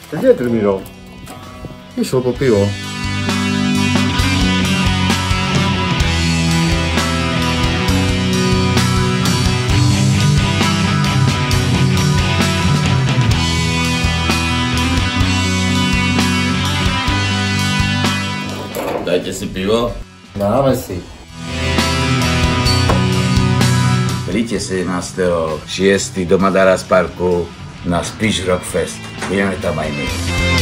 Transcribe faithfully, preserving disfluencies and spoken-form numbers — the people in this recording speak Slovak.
Kde je Trmíro? Išiel po pivo. Dajte si pivo. Dáme si. Príďte sedemnásteho šiesteho do Madaras Parku na Spiš Rock Fest. Budeme tam aj my.